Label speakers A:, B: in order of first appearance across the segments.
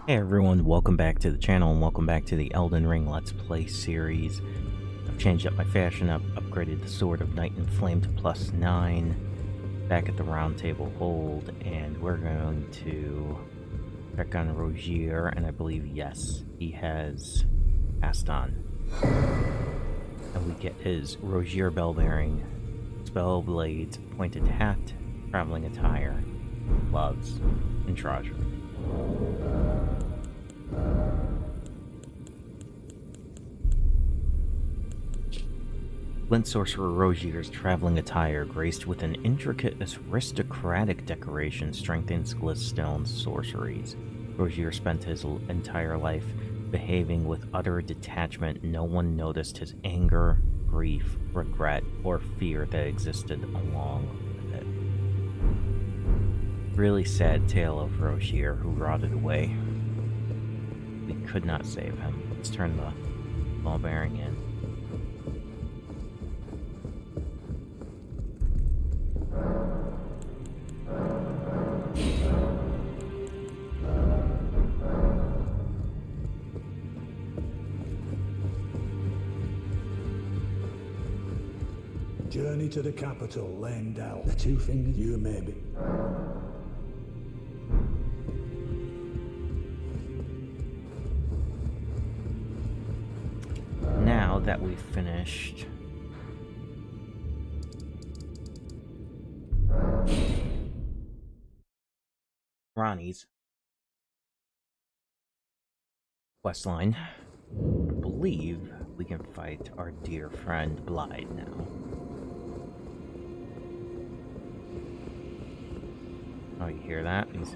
A: Hey everyone, welcome back to the channel and welcome back to the Elden Ring Let's Play series. I've changed up my fashion, I've upgraded the Sword of Night and Flame to +9, back at the Round Table Hold, and we're going to check on Rogier, and I believe, yes, he has passed on. And we get his Rogier bell bearing, spell blades, pointed hat, traveling attire, gloves, and treasure. Flint Sorcerer Rogier's traveling attire, graced with an intricate aristocratic decoration, strengthens Glintstone's sorceries. Rogier spent his entire life behaving with utter detachment. No one noticed his anger, grief, regret, or fear that existed along with it. Really sad tale of Rogier, who rotted away. We could not save him. Let's turn the ball bearing in.
B: Journey to the capital, Leyndell. The two fingers, you maybe.
A: Now that we've finished Ranni's questline, I believe we can fight our dear friend Blaidd now. Oh, you hear that? He's...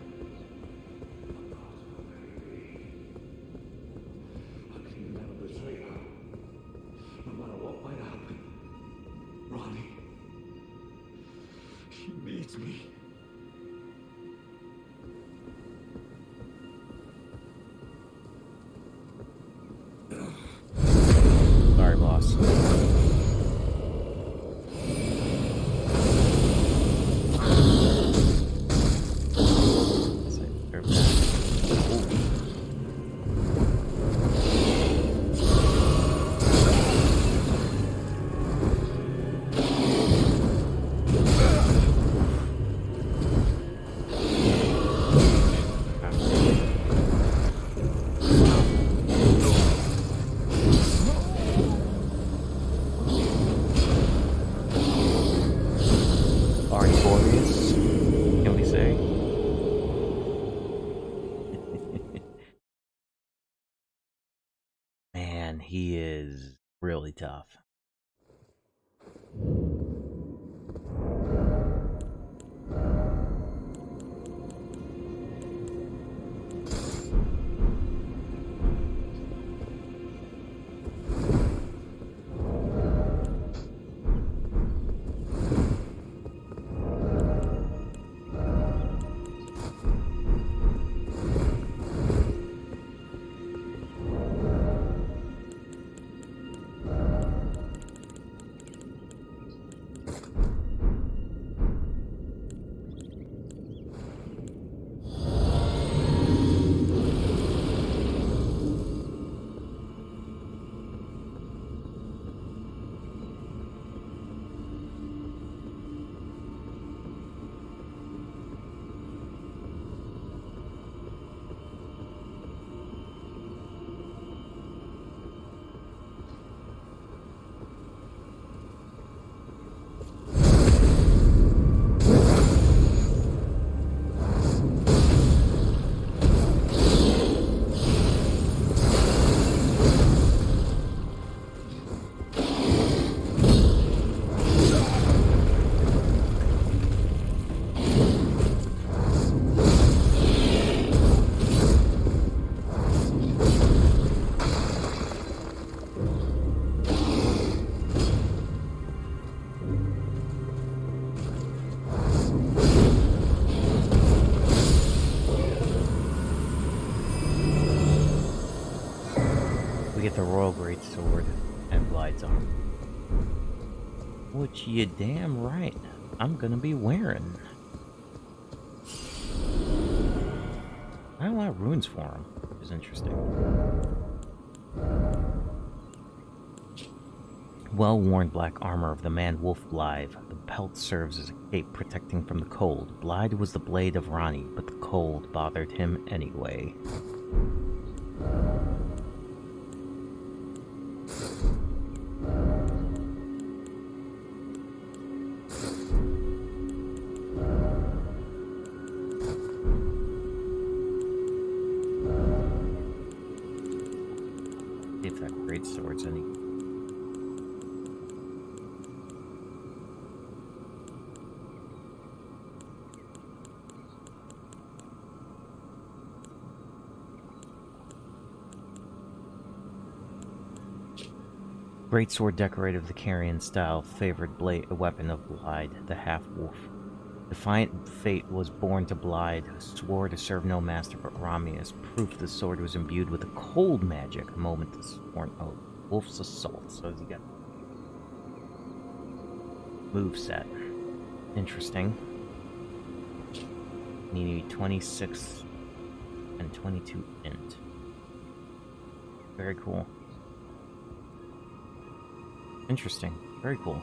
C: No matter what might happen, Ranni, she needs me.
A: Sorry, boss. Man, he is really tough. We get the Royal Greatsword and Blaidd's arm, which you damn right I'm gonna be wearing. I have a lot of runes for him, which is interesting. Well-worn black armor of the man Wolf Blythe. The pelt serves as a cape protecting from the cold. Blythe was the blade of Ronnie, but the cold bothered him anyway. See if that great sword's any. Greatsword decorated of the Carrion style, favored blade, a weapon of Blythe, the half-wolf. Defiant fate was born to Blythe, who swore to serve no master but Rami. As proof, the sword was imbued with a cold magic, a moment to sworn oath. Wolf's Assault, so he got move set. Interesting. You need 26 and 22 int. Very cool. Interesting. Very cool.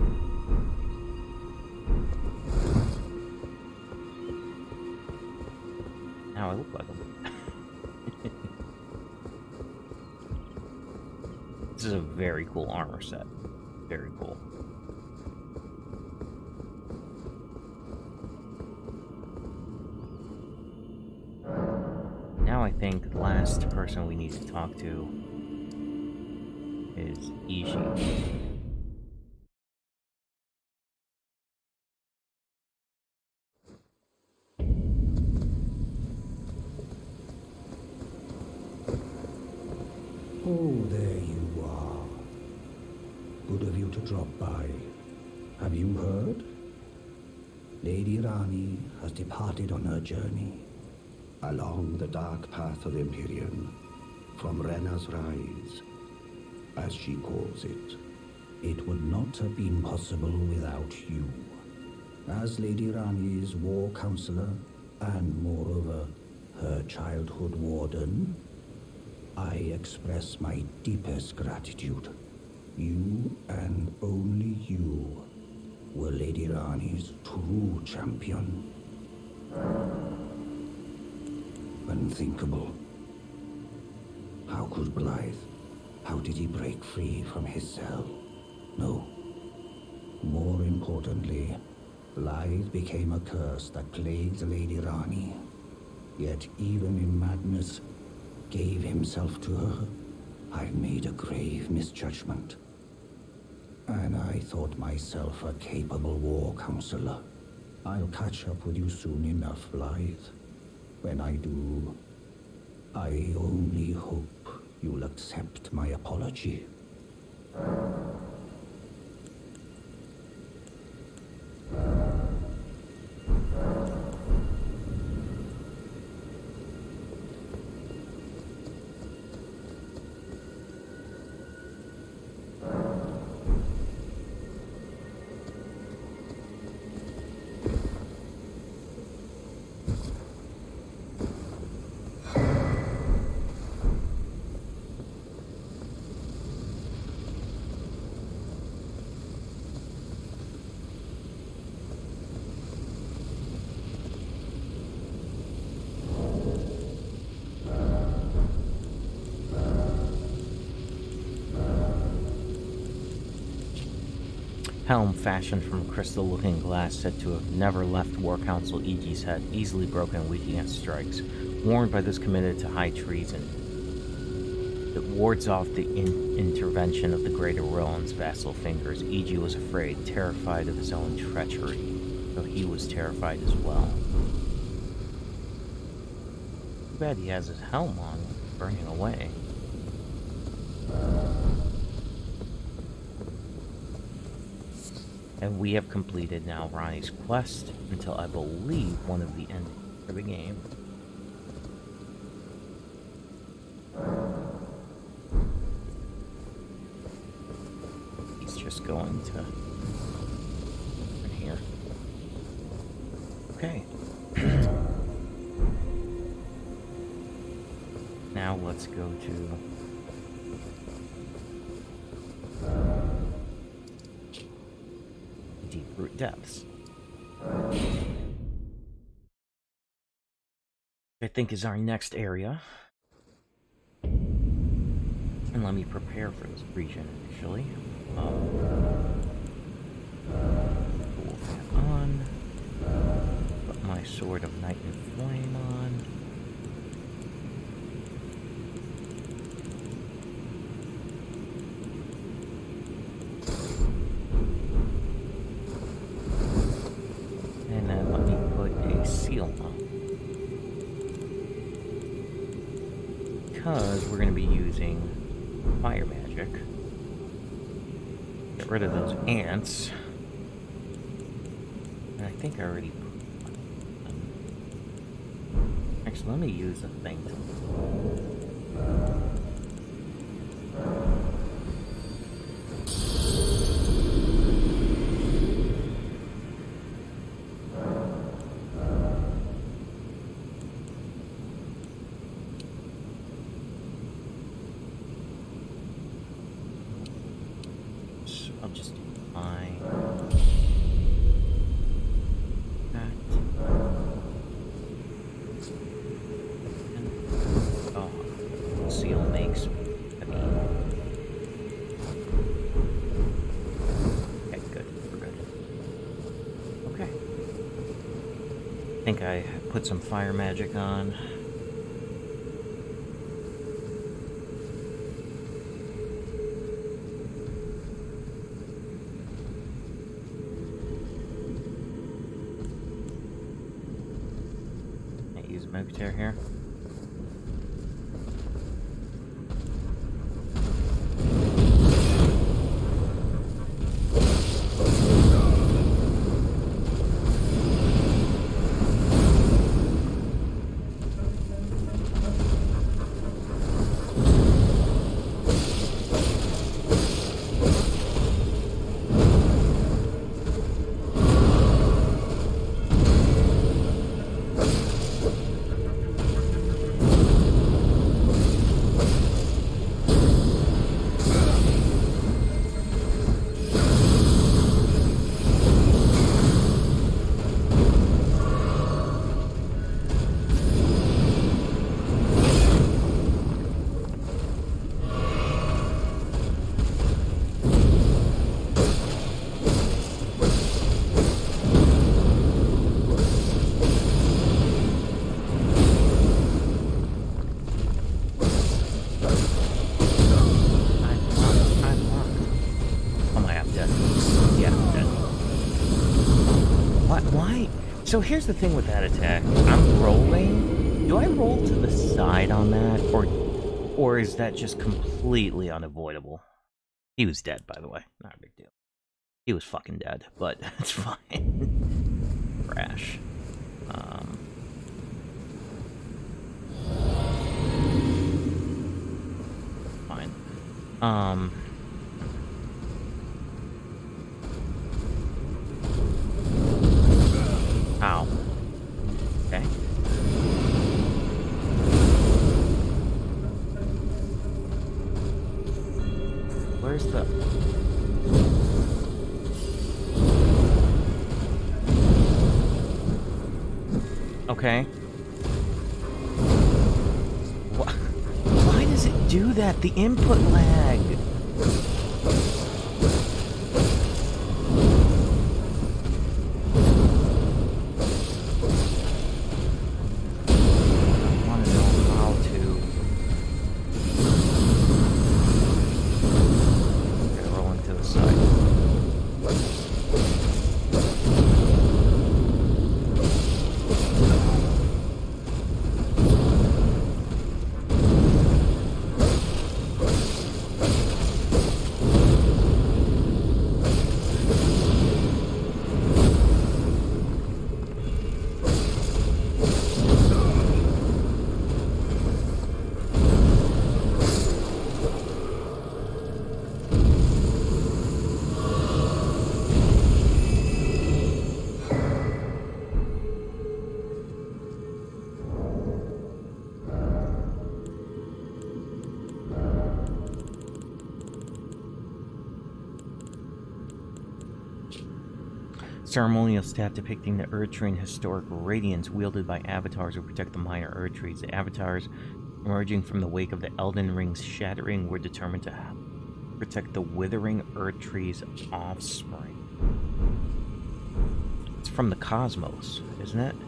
A: Now I look like him. This is a very cool armor set. Very cool. Now I think the last person we need to talk to is Iji.
B: Oh, there you are. Good of you to drop by. Have you heard? Lady Rani has departed on her journey. Along the dark path of Empyrean, from Rena's Rise, as she calls it. It would not have been possible without you. As Lady Rani's war counselor, and moreover, her childhood warden, I express my deepest gratitude. You and only you were Lady Rani's true champion. Unthinkable. How could Blythe? How did he break free from his cell? No. More importantly, Blythe became a curse that plagued Lady Rani. Yet even in madness, gave himself to her. I made a grave misjudgment. And I thought myself a capable war counselor. I'll catch up with you soon enough, Blythe. When I do, I only hope you'll accept my apology.
A: Helm fashioned from crystal-looking glass, said to have never left War Council Iji's head, easily broken and weak against strikes. Warned by those committed to high treason, it wards off the intervention of the greater Rowan's vassal fingers. Iji was afraid, terrified of his own treachery, though he was terrified as well. Too bad he has his helm on, burning away. And we have completed now Ronnie's quest until I believe one of the endings for the game. He's just going to in here. Okay. let's go to Deep Root Depths. I think is our next area. And let me prepare for this region initially. Pull that on. Put my Sword of Night and Flame on. And then let me put a seal on. Because we're going to be using fire magic. Get rid of those ants. And I think I already put them. Actually, let me use the thing to... I'll just do mine. That. And, oh, seal makes me heavy. Okay, good. We're good. Okay. I think I put some fire magic on. Mogutear here. So here's the thing with that attack. I'm rolling. Do I roll to the side on that? Or is that just completely unavoidable? He was dead, by the way. Not a big deal. He was fucking dead, but it's fine. Crash. Fine. Ow. Okay. Where's the... Okay. Why does it do that? The input lag. Ceremonial staff depicting the Erdtree historical radiance wielded by avatars who protect the minor Erdtrees. The avatars emerging from the wake of the Elden Ring's shattering were determined to protect the withering Erdtree's offspring. It's from the cosmos, isn't it?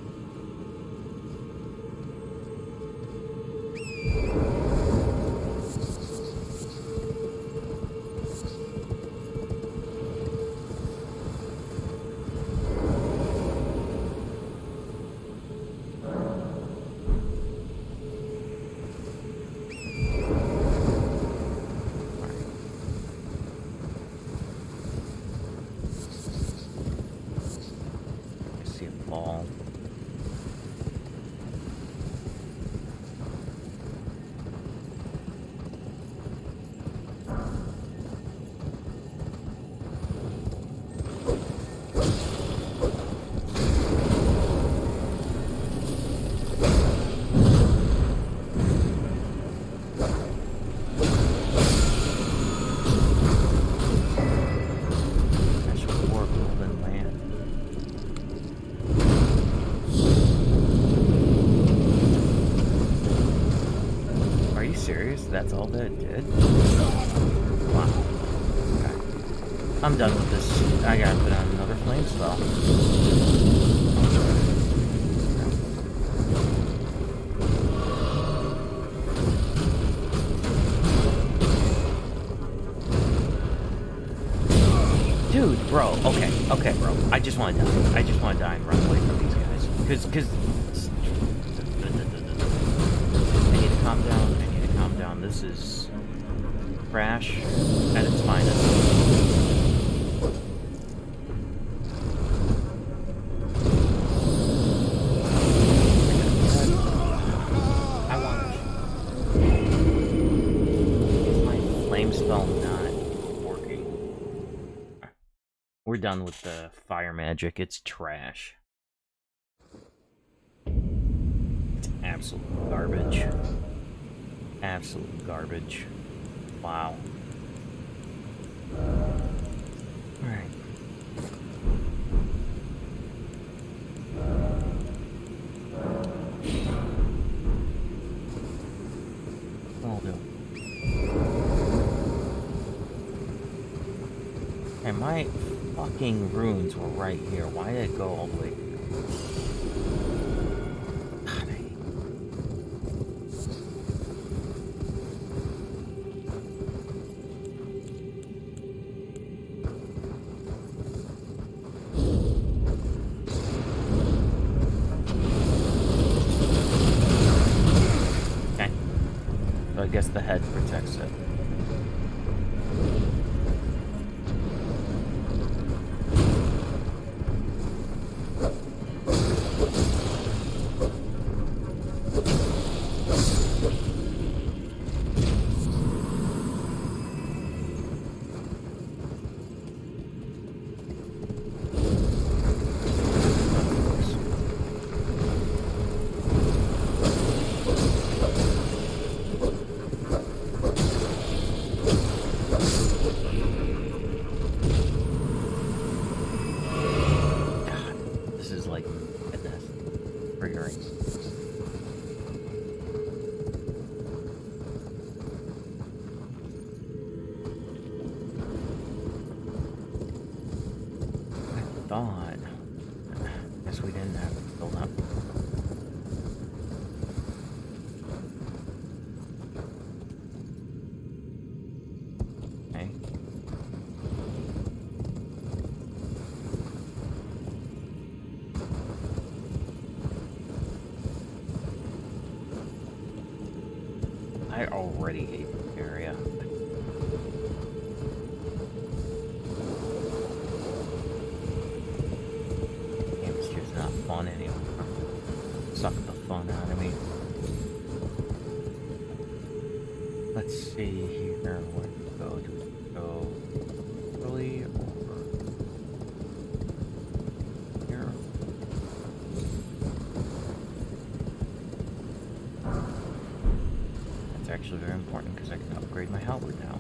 A: That's all that it did? Wow. Okay. I'm done with this. I gotta put on another flame spell. Dude, bro. Okay, bro. I just want to die. I just want to die and run away from these guys. Because... I need to calm down. This is trash at its finest. I want it. Is my flame spell not working? We're done with the fire magic. It's trash. It's absolute garbage. Absolute garbage. Wow. Alright. I'll do. And my fucking runes were right here. Why did it go all the way? I guess the head protects it. thought. Guess we didn't have it built up. Okay. I already hate this area. Fun anyway. Suck the fun out of me. Let's see here. Where do we go? Do we go early or here? That's actually very important because I can upgrade my halberd now.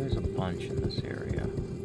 A: There's a bunch in this area.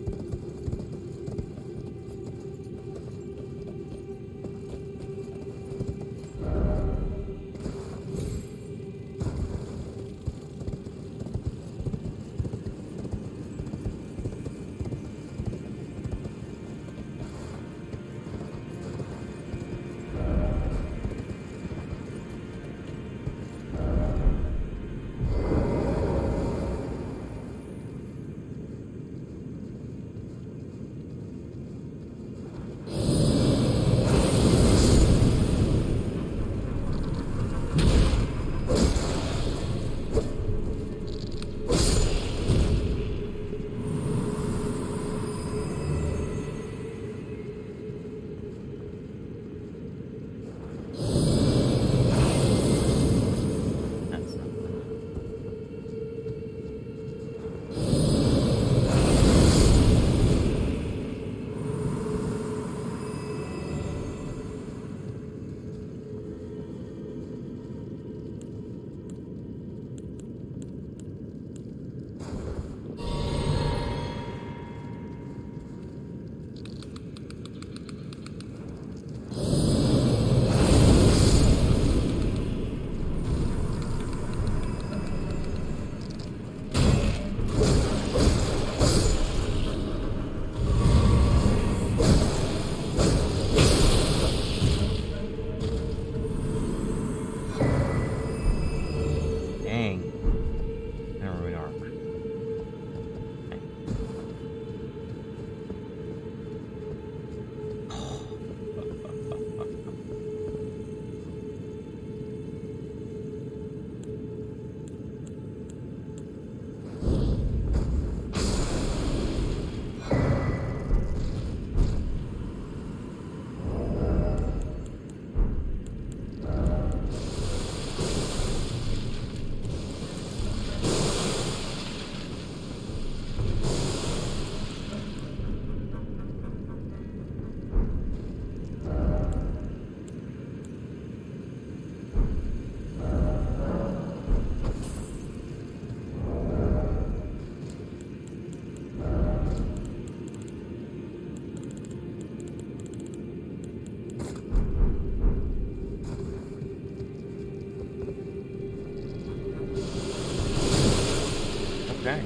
A: Okay.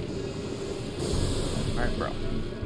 A: Alright, bro.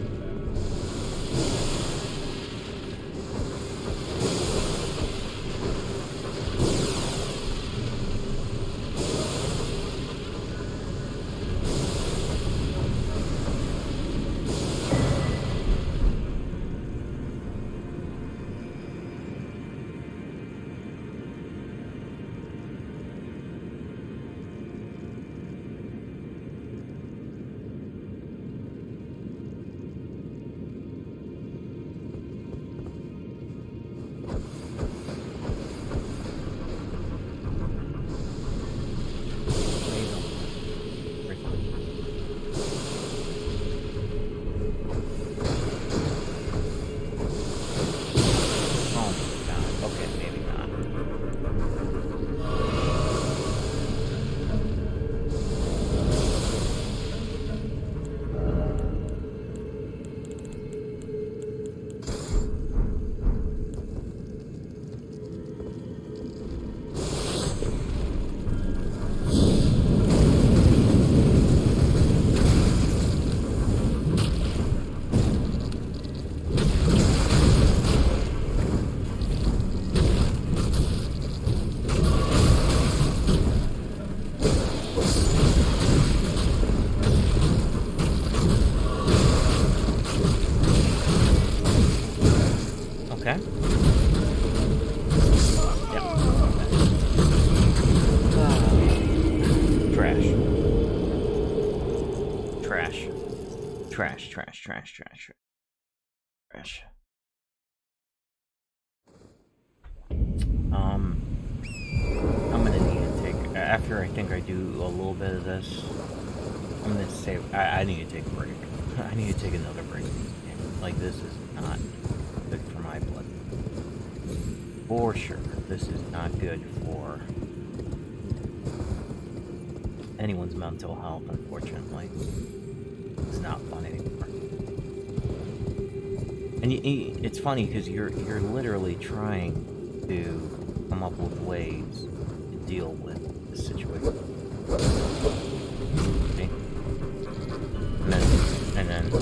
A: Okay. Yep. Trash. Trash. Trash, trash, trash, trash, trash. I'm gonna need to take, after I think I do a little bit of this, I'm gonna say, I need to take a break. I need to take another break. Like, this is not good for my blood. For sure, this is not good for anyone's mental health, unfortunately. It's not fun anymore. And it's funny because you're literally trying to come up with ways to deal with the situation. Okay? And then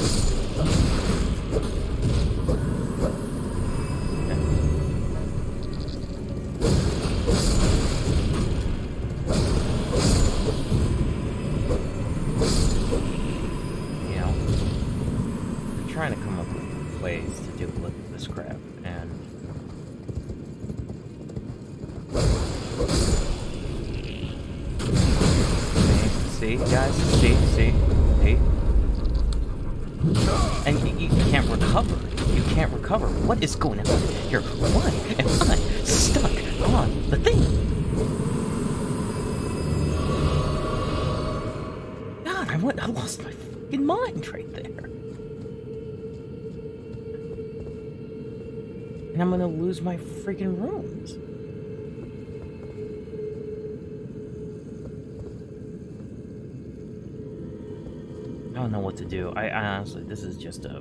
A: trying to come up with ways to deal with this crap, and see guys, see, and you can't recover. You can't recover. What is going on here? Why am I stuck on the thing? God, I lost my fucking mind right there. And I'm gonna lose my freaking runes. I don't know what to do. I honestly, this is just a...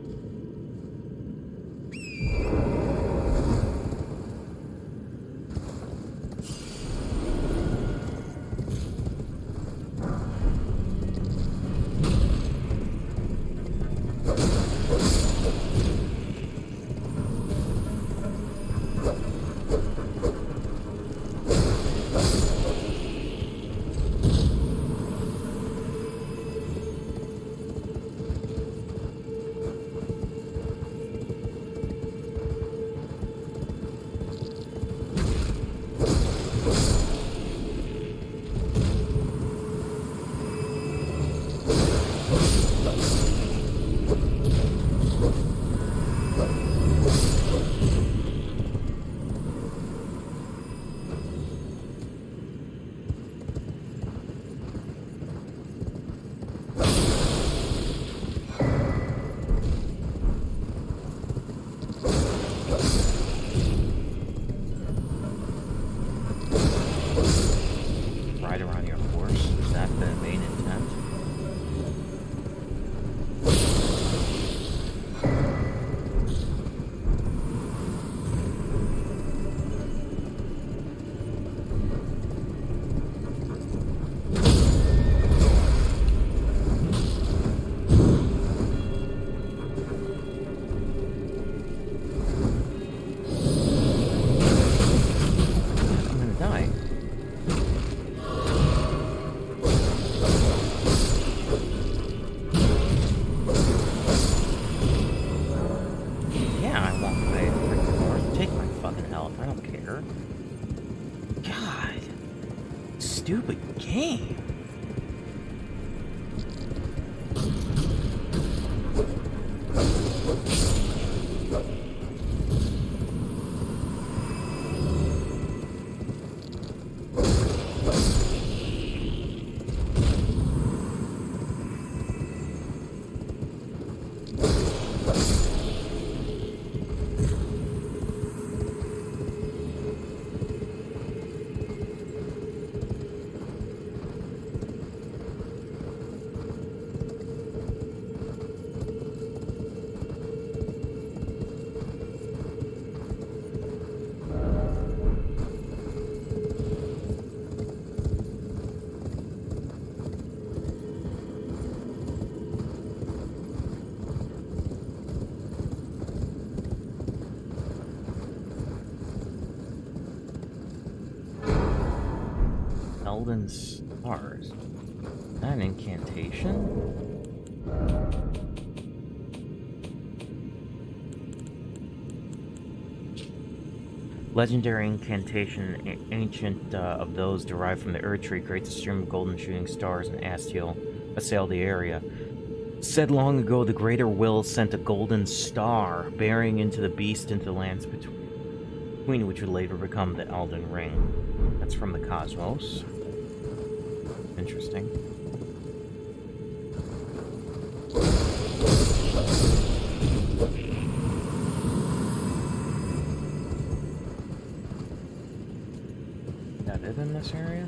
A: Stupid game. Elden Stars. Is that an incantation? Legendary incantation, ancient of those derived from the Erd Tree, creates a stream of golden shooting stars and Astiel assail the area. Said long ago, the Greater Will sent a golden star, bearing into the beast into the lands between which would later become the Elden Ring. That's from the Cosmos. Interesting. Is that it in this area?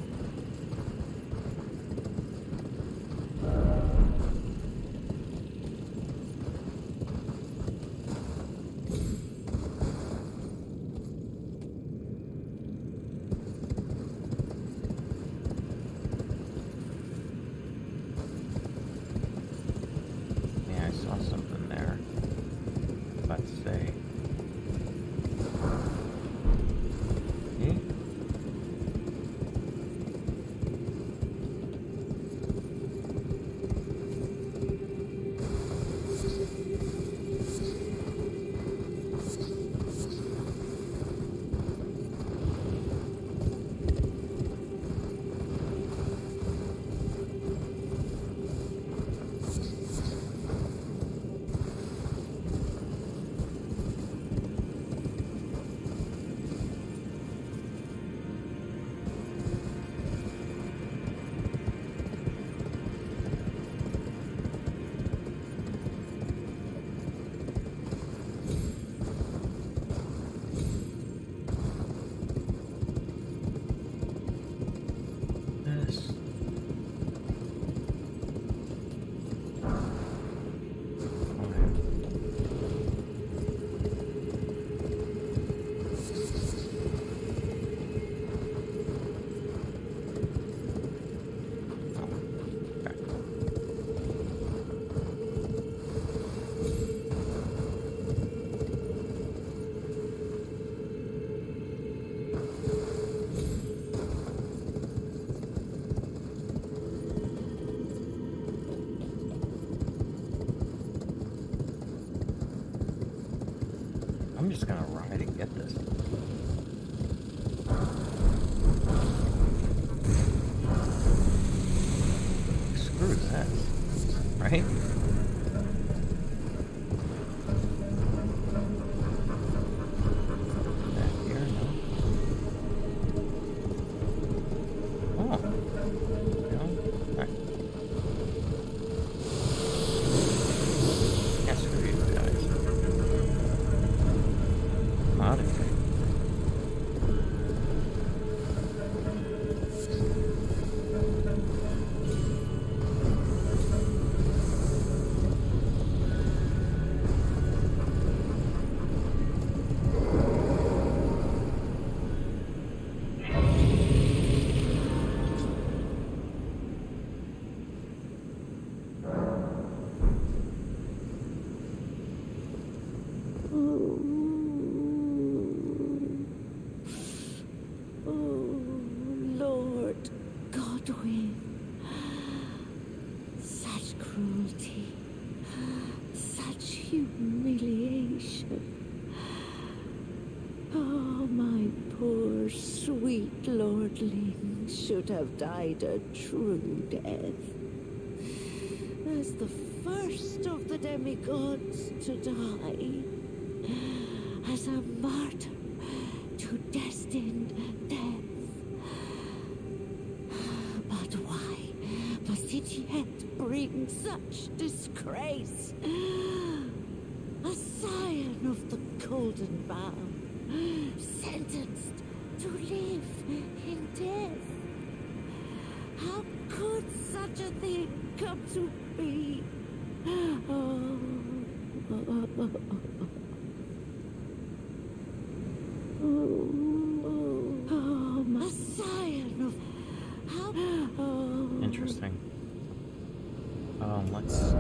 A: I'm just gonna ride and get this. Screw this, right? Back here, no. Oh. No? Alright. Yeah, screw you guys. I'm out of here.
D: Lord Godwin, such cruelty, such humiliation. Oh, my poor sweet lordling should have died a true death. As the first of the demigods to die, as a martyr to destined death. But why must it yet bring such disgrace? A scion of the Golden Bough, sentenced to live in death. How could such a thing come to be? A scion of how?
A: Interesting. Let's...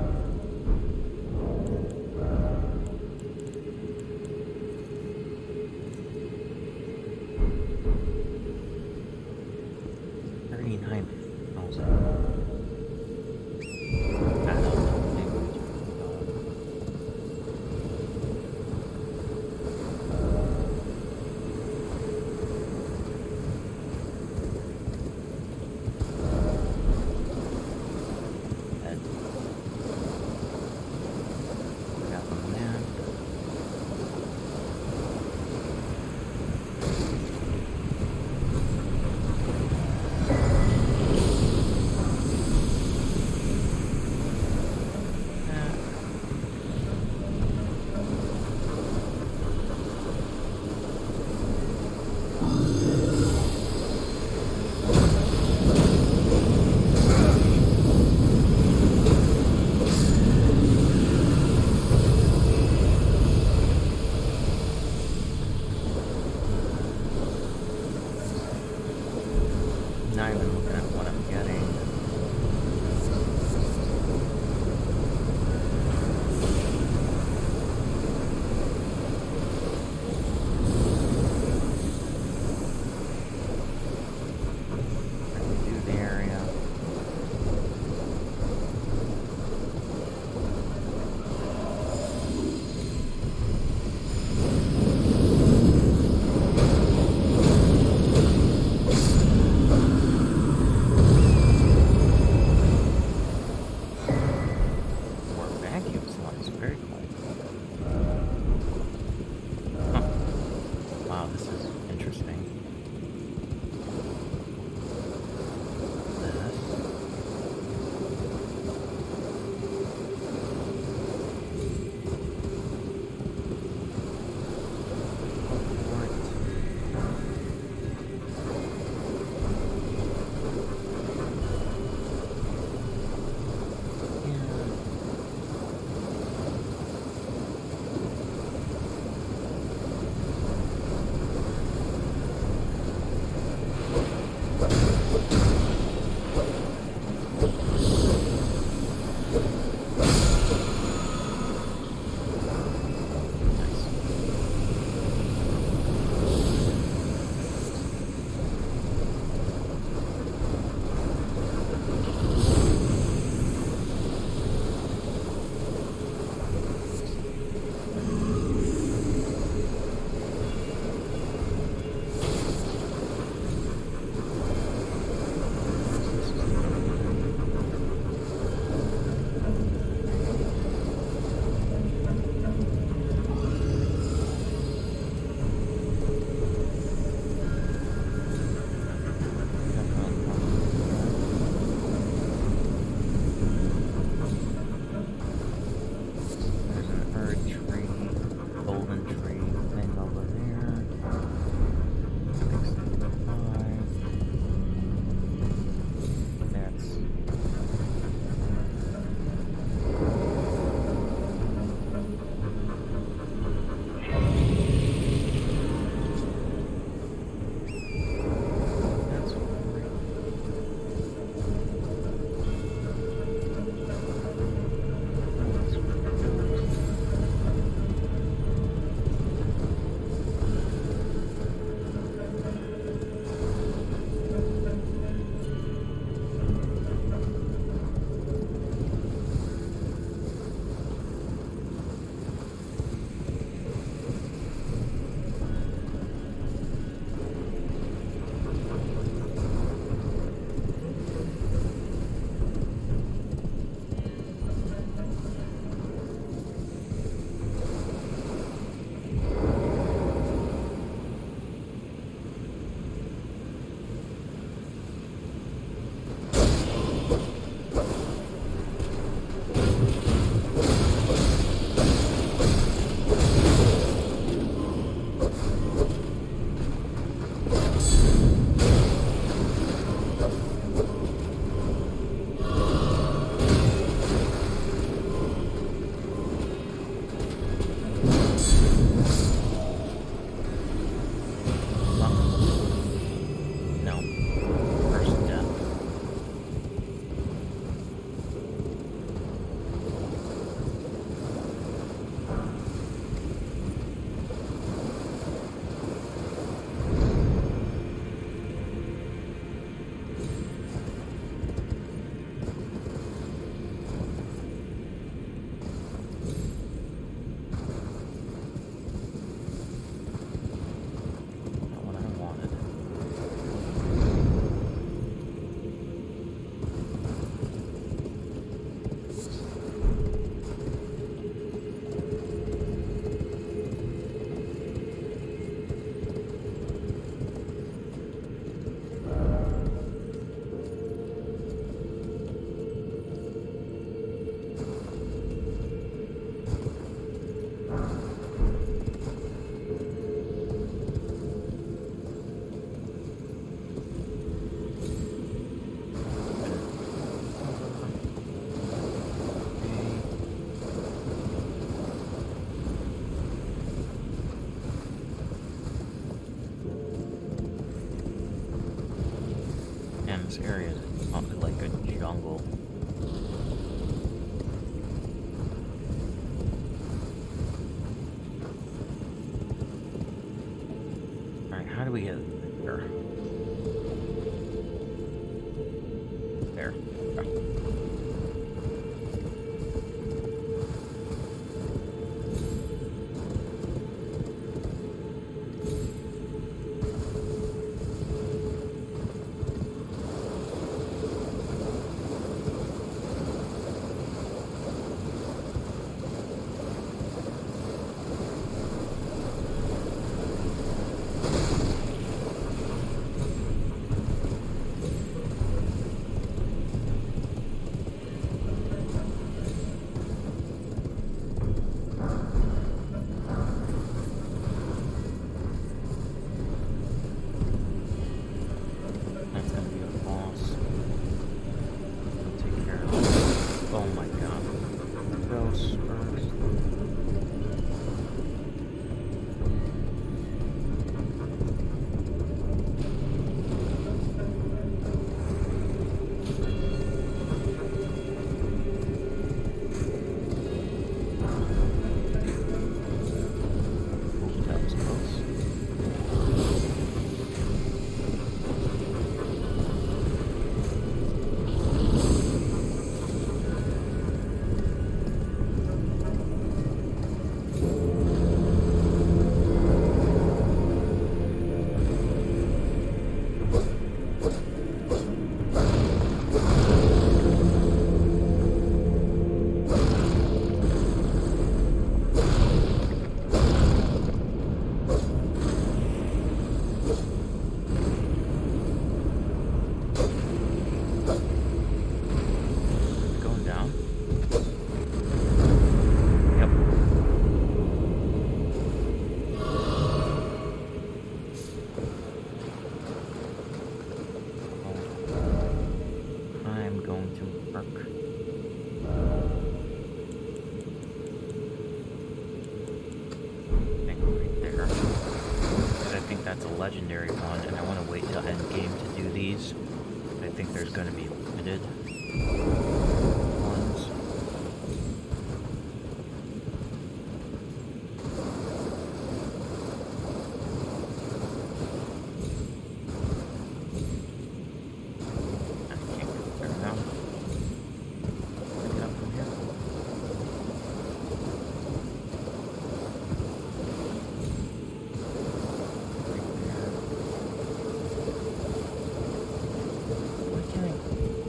A: do we get there? There. Okay. That's gonna be a boss. I'll take care of it. Oh my god. Gross first. Ooh, that was close. Going down? Yep. I'm going to mark. Thing right there. Because I think that's a legendary one, and I want to wait till end game to do these. I think there's going to be limited ones. I can't get there now. Get up from here. Why can't I?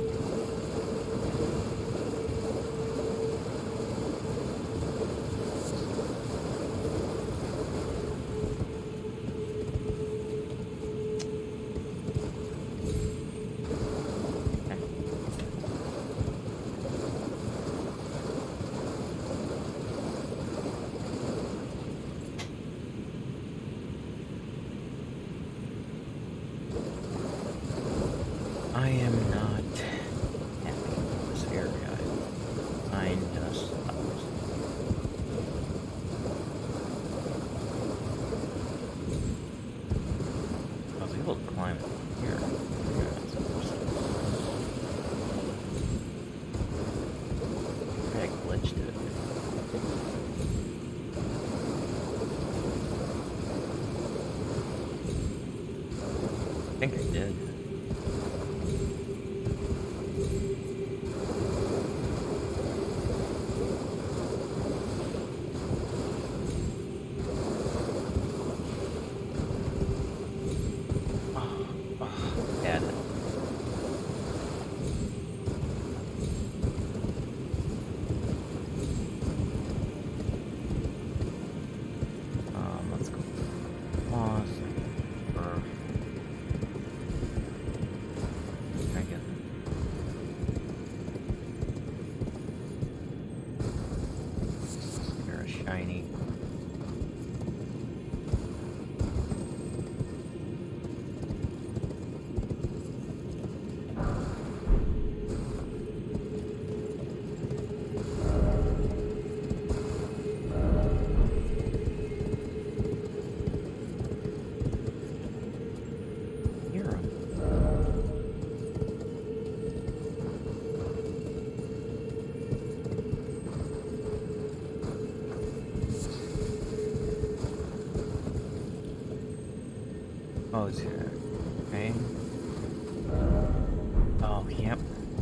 A: I am not happy with this area. I find us others. I was able to climb it from here. Yeah, that's interesting. I glitched it. I think I did. Had it. Let's go. Pause. Or I get you're a shiny. it's okay. Oh, yep.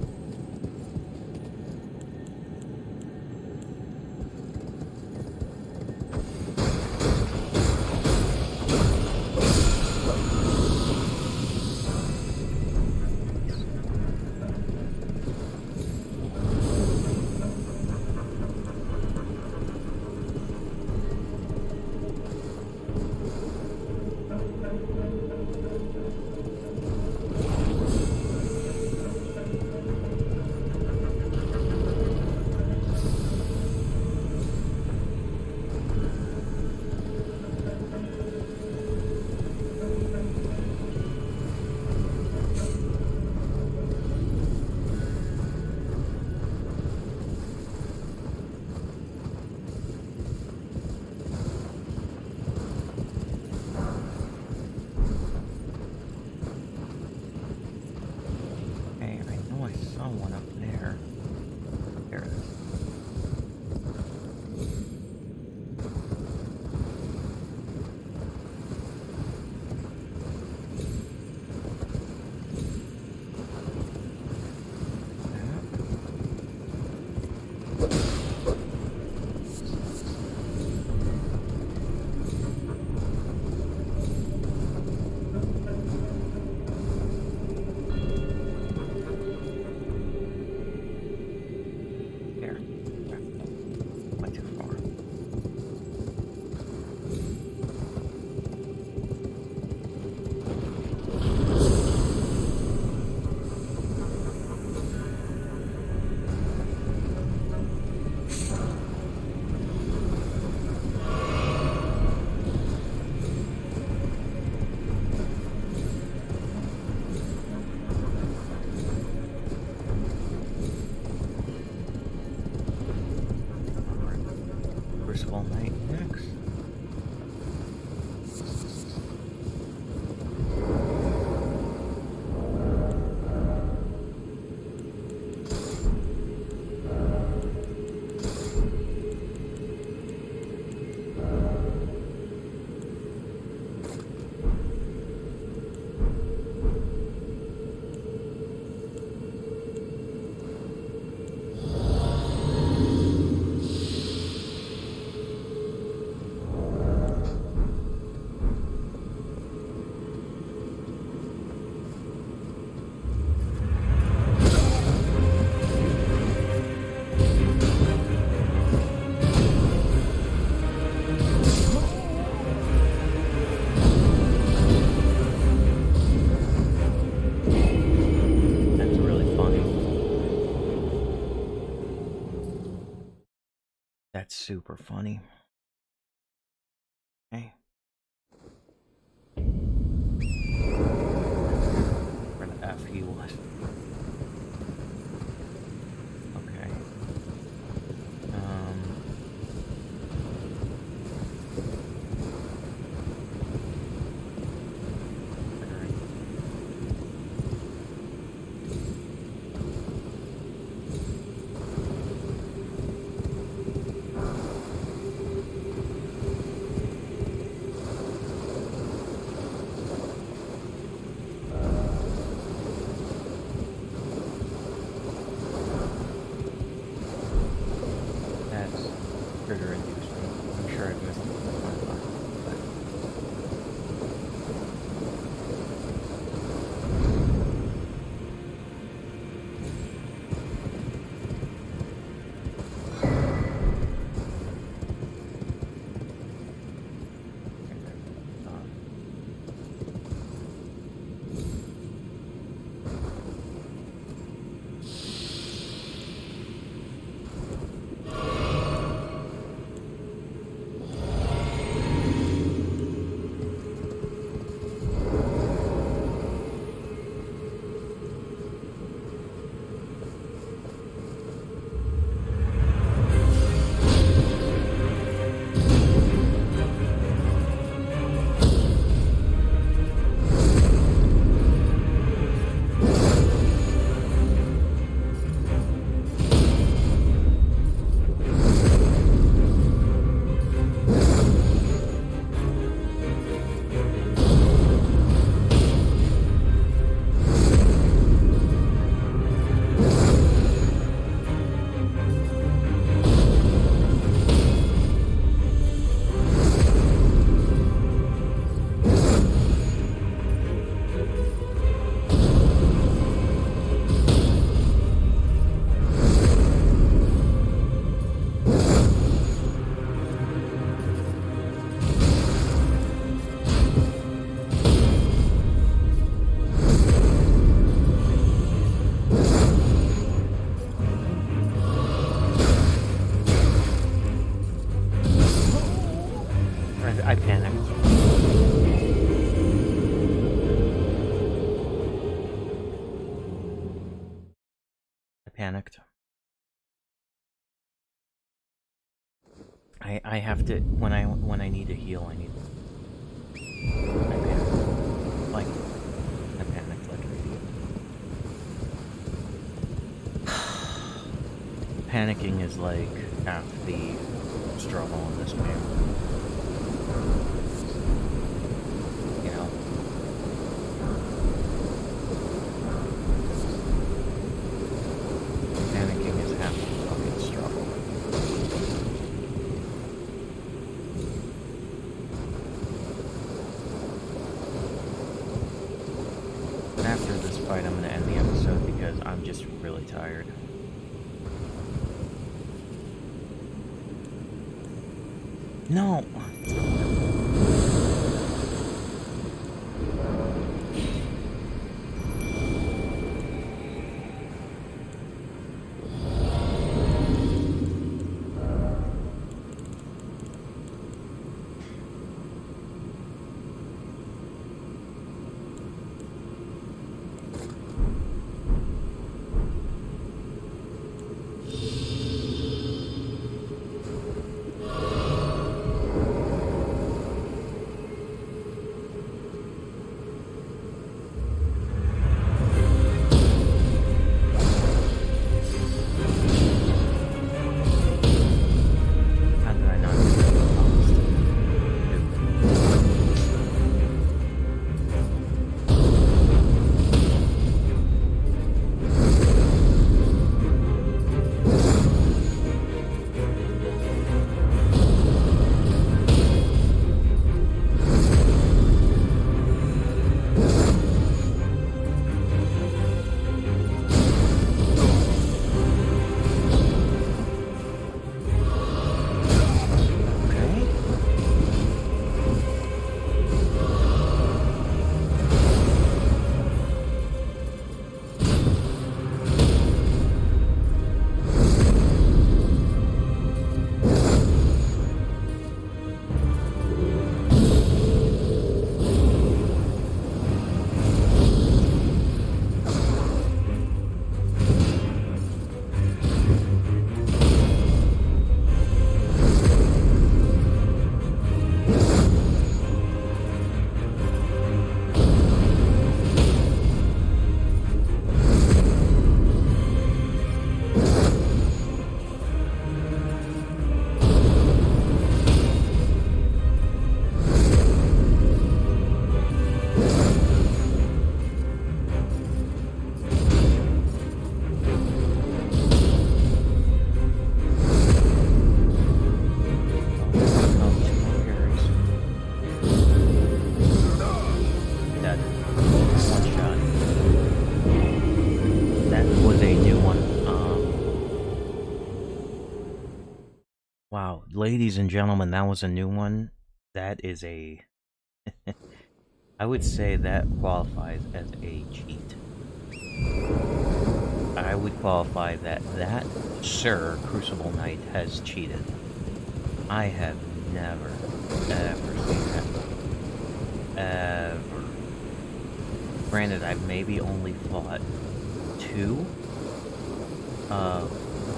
A: Crucible Knight next. That's super funny. Okay. Where the F he was. Okay. Trigger inducement. I'm sure I've missed it. panicked. I have to when I need to heal. I panic. Like I panicked like an idiot. Panicking is like half the struggle in this game. You know. Panicking is half the fucking struggle. After this fight, I'm gonna end the episode because I'm just really tired. No! Wow, ladies and gentlemen, that was a new one. That is a... I would say that qualifies as a cheat. I would qualify that Sir Crucible Knight has cheated. I have never, ever seen that. Ever. Granted, I've maybe only fought 2 of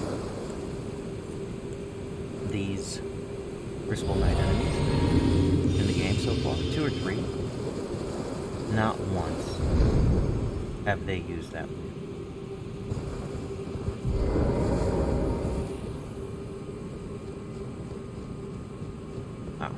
A: these Crucible Knight enemies in the game so far. 2 or 3. Not once have they used that move. Wow.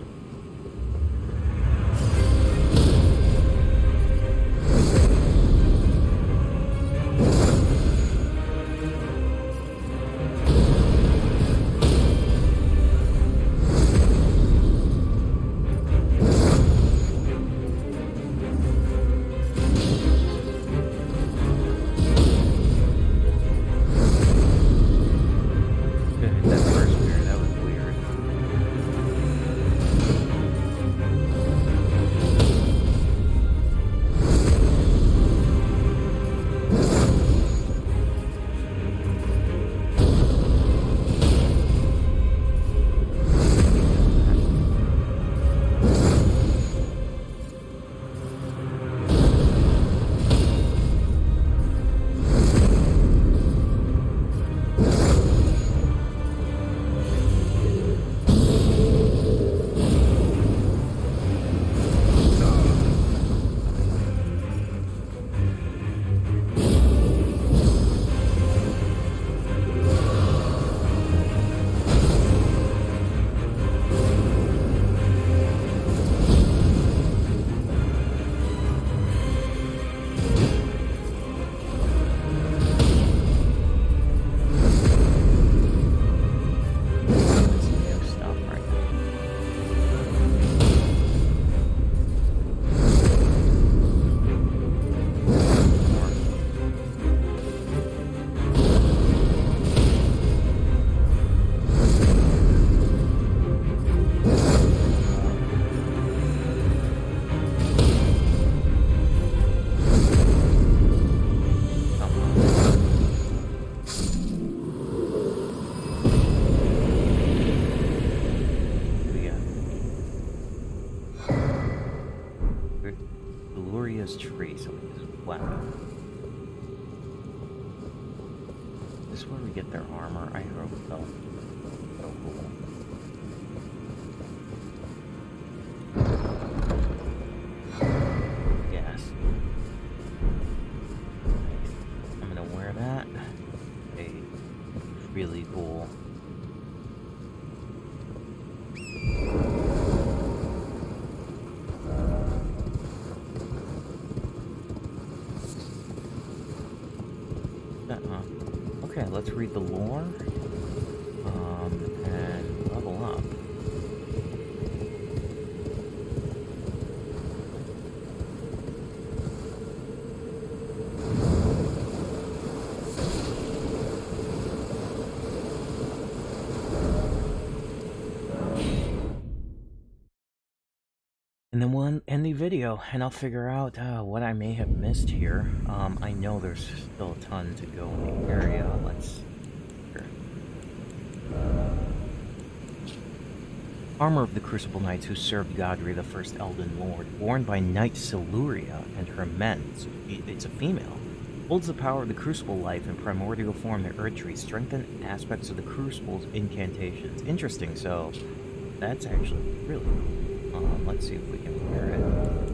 A: This is where we get their armor. I hope so. So cool. Yes. Nice. I'm gonna wear that. Okay. Really cool. Okay, let's read the lore, and level up. And then we'll end the video, and I'll figure out what I may have missed here. I know there's still a ton to go in the area. Let's... Here. Armor of the Crucible Knights who served Godry, the first Elden Lord, worn by Knight Siluria and her men. So it's a female. Holds the power of the Crucible life in primordial form. The Erdtree strengthen aspects of the Crucible's incantations. Interesting. So that's actually really cool. Let's see if we can wear it.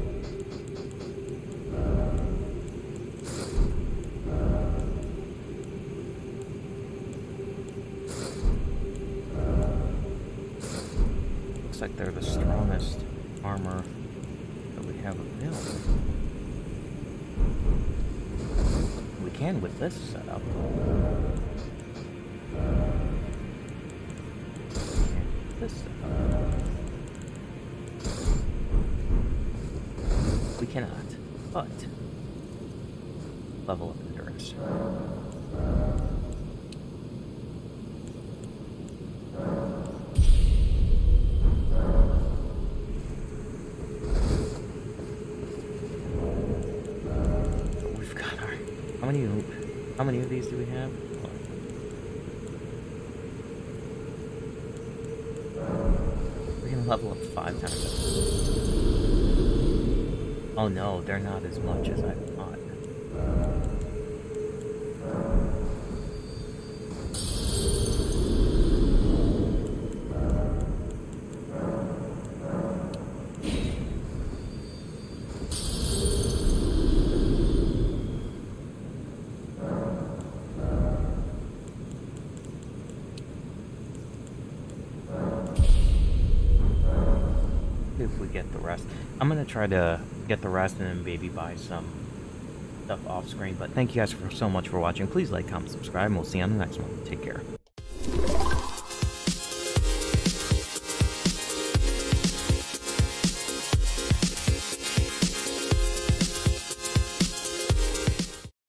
A: Looks like they're the strongest armor that we have available. We can with this setup. This setup. We cannot, but level up endurance. We've got our... How many of these do we have? We can level up 5 times. Oh no, they're not as much as I thought. If we get the rest. I'm gonna try to get the rest and then maybe buy some stuff off screen. But thank you guys so much for watching. Please like, comment, subscribe, and we'll see you on the next one. Take care.